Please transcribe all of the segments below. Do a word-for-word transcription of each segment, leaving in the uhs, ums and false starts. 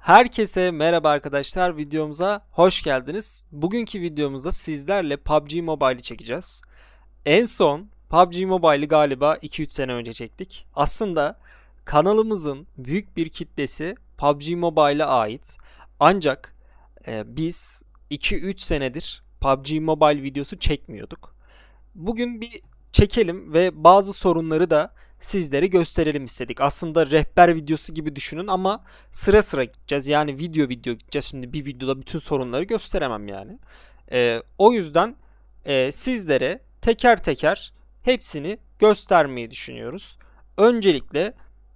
Herkese merhaba arkadaşlar, videomuza hoş geldiniz. Bugünkü videomuzda sizlerle P U B G Mobile'i çekeceğiz. En son P U B G Mobile'i galiba iki üç sene önce çektik. Aslında kanalımızın büyük bir kitlesi P U B G Mobile'a ait. Ancak e, biz iki üç senedir P U B G Mobile videosu çekmiyorduk. Bugün bir çekelim ve bazı sorunları da sizlere gösterelim istedik. Aslında rehber videosu gibi düşünün ama sıra sıra gideceğiz. Yani video video gideceğiz. Şimdi bir videoda bütün sorunları gösteremem yani. Ee, o yüzden e, sizlere teker teker hepsini göstermeyi düşünüyoruz. Öncelikle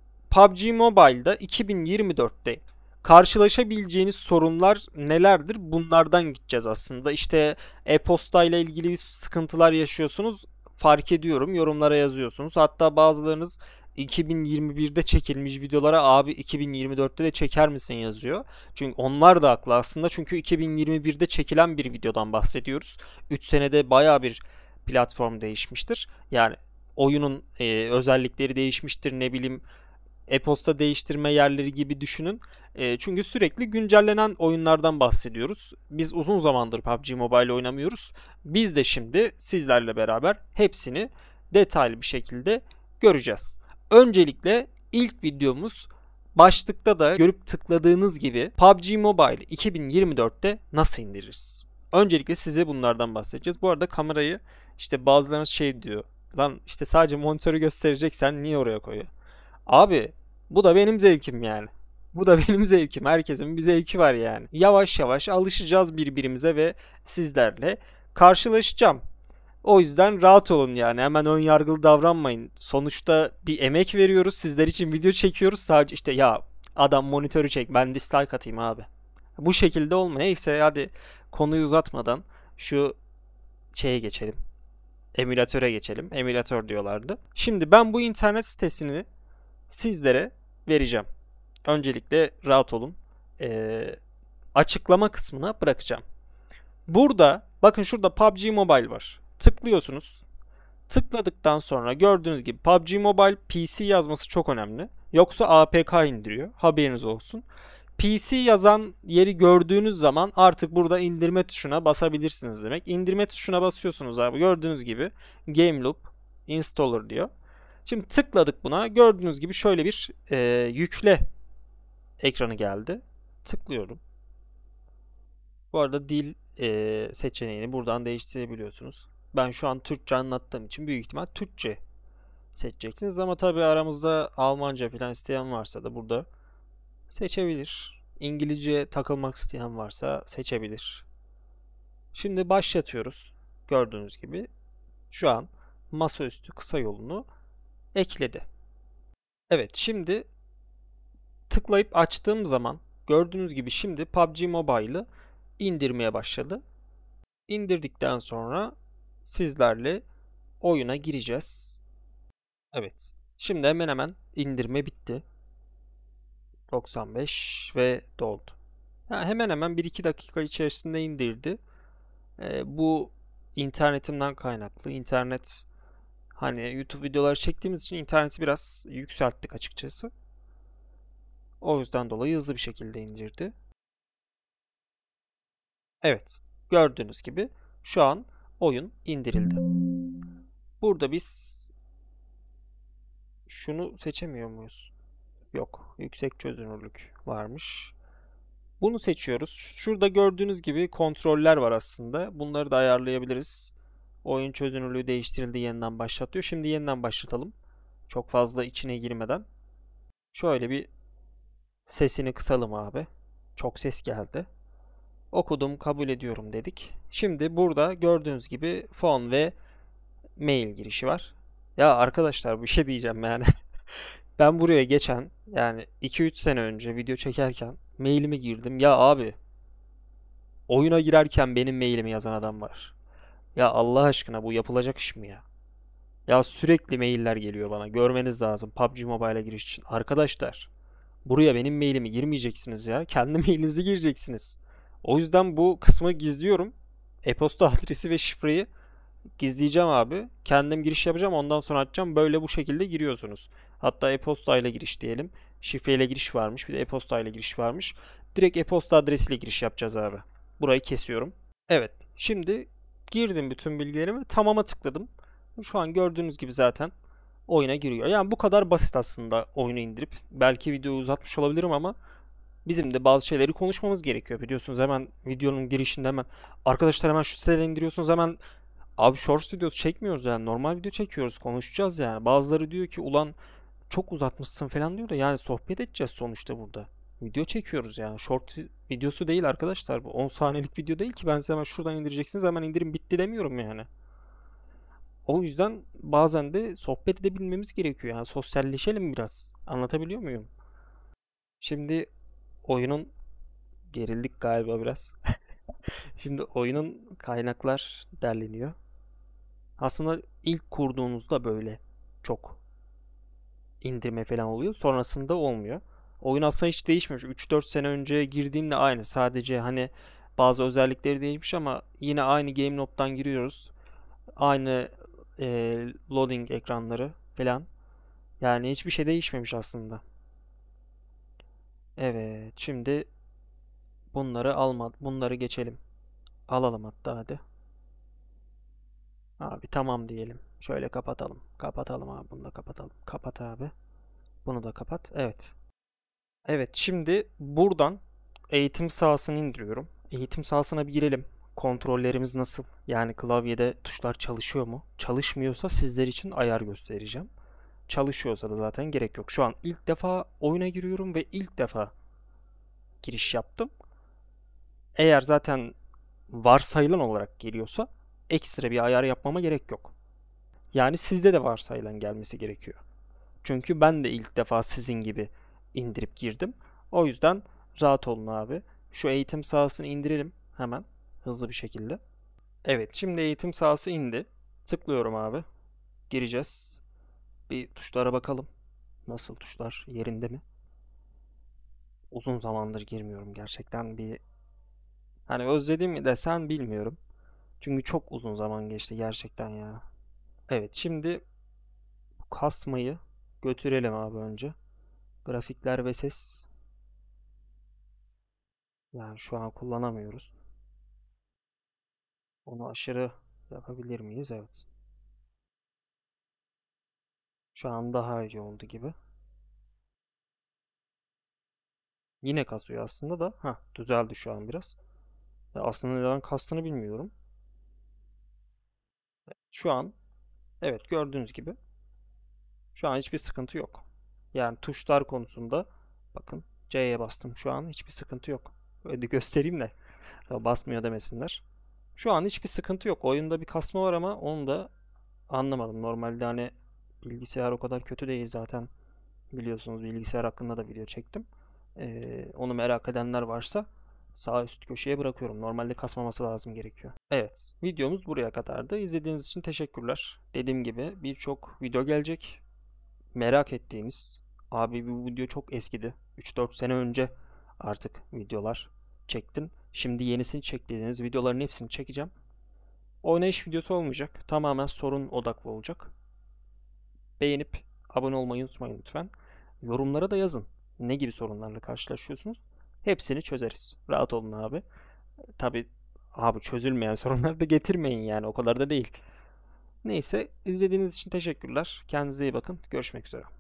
P U B G Mobile'da iki bin yirmi dörtte karşılaşabileceğiniz sorunlar nelerdir? Bunlardan gideceğiz aslında. İşte e-posta ile ilgili sıkıntılar yaşıyorsunuz. Fark ediyorum. Yorumlara yazıyorsunuz. Hatta bazılarınız iki bin yirmi birde çekilmiş videolara abi iki bin yirmi dörtte de çeker misin yazıyor. Çünkü onlar da haklı aslında. Çünkü iki bin yirmi birde çekilen bir videodan bahsediyoruz. üç senede baya bir platform değişmiştir. Yani oyunun e, özellikleri değişmiştir. Ne bileyim e-posta değiştirme yerleri gibi düşünün. E, çünkü sürekli güncellenen oyunlardan bahsediyoruz. Biz uzun zamandır P U B G Mobile oynamıyoruz. Biz de şimdi sizlerle beraber hepsini detaylı bir şekilde göreceğiz. Öncelikle ilk videomuz, başlıkta da görüp tıkladığınız gibi P U B G Mobile iki bin yirmi dörtte nasıl indiririz? Öncelikle size bunlardan bahsedeceğiz. Bu arada kamerayı işte bazılarınız şey diyor. Lan işte sadece monitörü göstereceksen niye oraya koyuyor? Abi bu da benim zevkim yani. Bu da benim zevkim. Herkesin bir zevki var yani. Yavaş yavaş alışacağız birbirimize ve sizlerle karşılaşacağım. O yüzden rahat olun yani. Hemen ön yargılı davranmayın. Sonuçta bir emek veriyoruz. Sizler için video çekiyoruz. Sadece işte ya adam monitörü çek ben dislike atayım abi. Bu şekilde olma. Neyse hadi konuyu uzatmadan şu şeye geçelim. Emülatöre geçelim. Emülatör diyorlardı. Şimdi ben bu internet sitesini sizlere vereceğim. Öncelikle rahat olun. Ee, açıklama kısmına bırakacağım. Burada bakın şurada P U B G Mobile var. Tıklıyorsunuz. Tıkladıktan sonra gördüğünüz gibi P U B G Mobile P C yazması çok önemli. Yoksa A P K indiriyor. Haberiniz olsun. P C yazan yeri gördüğünüz zaman artık burada indirme tuşuna basabilirsiniz demek. İndirme tuşuna basıyorsunuz abi. Gördüğünüz gibi Game Loop Installer diyor. Şimdi tıkladık buna. Gördüğünüz gibi şöyle bir e, yükle ekranı geldi. Tıklıyorum. Bu arada dil e, seçeneğini buradan değiştirebiliyorsunuz. Ben şu an Türkçe anlattığım için büyük ihtimal Türkçe seçeceksiniz. Ama tabii aramızda Almanca falan isteyen varsa da burada seçebilir. İngilizce takılmak isteyen varsa seçebilir. Şimdi başlatıyoruz. Gördüğünüz gibi şu an masaüstü kısa yolunu ekledi. Evet, şimdi tıklayıp açtığım zaman gördüğünüz gibi şimdi P U B G Mobile'ı indirmeye başladı. İndirdikten sonra sizlerle oyuna gireceğiz. Evet. Şimdi hemen hemen indirme bitti. doksan beş ve doldu. Yani hemen hemen bir iki dakika içerisinde indirdi. Ee, bu internetimden kaynaklı. İnternet, hani YouTube videoları çektiğimiz için interneti biraz yükselttik açıkçası. O yüzden dolayı hızlı bir şekilde indirdi. Evet. Gördüğünüz gibi şu an oyun indirildi. Burada biz şunu seçemiyor muyuz? Yok. Yüksek çözünürlük varmış. Bunu seçiyoruz. Şurada gördüğünüz gibi kontroller var aslında. Bunları da ayarlayabiliriz. Oyun çözünürlüğü değiştirildi. Yeniden başlatıyor. Şimdi yeniden başlatalım. Çok fazla içine girmeden. Şöyle bir sesini kısalım abi. Çok ses geldi. Okudum, kabul ediyorum dedik. Şimdi burada gördüğünüz gibi phone ve mail girişi var. Ya arkadaşlar bir şey diyeceğim yani. Ben buraya geçen yani iki üç sene önce video çekerken mailimi girdim. Ya abi oyuna girerken benim mailimi yazan adam var. Ya Allah aşkına bu yapılacak iş mi ya? Ya sürekli mailler geliyor bana. Görmeniz lazım P U B G Mobile'a giriş için. Arkadaşlar buraya benim mailimi girmeyeceksiniz ya. Kendi mailinizi gireceksiniz. O yüzden bu kısmı gizliyorum. E-posta adresi ve şifreyi gizleyeceğim abi. Kendim giriş yapacağım. Ondan sonra açacağım. Böyle bu şekilde giriyorsunuz. Hatta e-posta ile giriş diyelim. Şifreyle giriş varmış. Bir de e-posta ile giriş varmış. Direkt e-posta adresiyle giriş yapacağız abi. Burayı kesiyorum. Evet. Şimdi girdim bütün bilgilerimi. Tamam'a tıkladım. Şu an gördüğünüz gibi zaten oyuna giriyor. Yani bu kadar basit aslında oyunu indirip. Belki videoyu uzatmış olabilirim ama bizim de bazı şeyleri konuşmamız gerekiyor. Biliyorsunuz hemen videonun girişinde hemen arkadaşlar hemen şu siteden indiriyorsunuz hemen abi shorts videosu çekmiyoruz yani normal video çekiyoruz konuşacağız yani. Bazıları diyor ki ulan çok uzatmışsın falan diyor da yani sohbet edeceğiz sonuçta burada. Video çekiyoruz yani. Short videosu değil arkadaşlar bu. on saniyelik video değil ki ben size hemen şuradan indireceksiniz hemen indirin bitti demiyorum yani. O yüzden bazen de sohbet edebilmemiz gerekiyor yani sosyalleşelim biraz. Anlatabiliyor muyum? Şimdi oyunun gerildik galiba biraz. Şimdi oyunun kaynaklar derleniyor. Aslında ilk kurduğunuzda böyle çok indirme falan oluyor. Sonrasında olmuyor. Oyun aslında hiç değişmemiş. üç dört sene önce girdiğimde aynı. Sadece hani bazı özellikleri değişmiş ama yine aynı game not'tan giriyoruz. Aynı e, loading ekranları falan. Yani hiçbir şey değişmemiş aslında. Evet, şimdi bunları alma, bunları geçelim. Alalım hatta hadi. Abi tamam diyelim. Şöyle kapatalım. Kapatalım abi bunu da kapatalım. Kapat abi. Bunu da kapat. Evet. Evet şimdi buradan eğitim sahasını indiriyorum. Eğitim sahasına bir girelim. Kontrollerimiz nasıl? Yani klavyede tuşlar çalışıyor mu? Çalışmıyorsa sizler için ayar göstereceğim. Çalışıyorsa da zaten gerek yok. Şu an ilk defa oyuna giriyorum ve ilk defa giriş yaptım. Eğer zaten varsayılan olarak geliyorsa ekstra bir ayar yapmama gerek yok. Yani sizde de varsayılan gelmesi gerekiyor. Çünkü ben de ilk defa sizin gibi indirip girdim. O yüzden rahat olun abi. Şu eğitim sahasını indirelim hemen hızlı bir şekilde. Evet, şimdi eğitim sahası indi. Tıklıyorum abi. Gireceğiz. Bir tuşlara bakalım. Nasıl tuşlar? Yerinde mi? Uzun zamandır girmiyorum gerçekten. Bir hani özledim mi desen bilmiyorum. Çünkü çok uzun zaman geçti gerçekten ya. Evet, şimdi bu kasmayı götürelim abi önce. Grafikler ve ses. Yani şu an kullanamıyoruz. Onu aşırı yapabilir miyiz? Evet. Şu an daha iyi oldu gibi. Yine kasıyor aslında da. Heh, düzeldi şu an biraz. Ya aslında neden kastığını bilmiyorum. Şu an evet gördüğünüz gibi şu an hiçbir sıkıntı yok. Yani tuşlar konusunda bakın C'ye bastım. Şu an hiçbir sıkıntı yok. Öyle de göstereyim de basmıyor demesinler. Şu an hiçbir sıkıntı yok. Oyunda bir kasma var ama onu da anlamadım. Normalde hani bilgisayar o kadar kötü değil zaten. Biliyorsunuz bilgisayar hakkında da video çektim. Ee, onu merak edenler varsa sağ üst köşeye bırakıyorum. Normalde kasmaması lazım gerekiyor. Evet, videomuz buraya kadardı. İzlediğiniz için teşekkürler. Dediğim gibi birçok video gelecek. Merak ettiğiniz, abi bu video çok eskidi. üç dört sene önce artık videolar çektim. Şimdi yenisini çek dediğiniz videoların hepsini çekeceğim. Oynayış videosu olmayacak. Tamamen sorun odaklı olacak. Beğenip abone olmayı unutmayın lütfen. Yorumlara da yazın. Ne gibi sorunlarla karşılaşıyorsunuz? Hepsini çözeriz. Rahat olun abi. Tabi abi çözülmeyen sorunları da getirmeyin yani o kadar da değil. Neyse izlediğiniz için teşekkürler. Kendinize iyi bakın. Görüşmek üzere.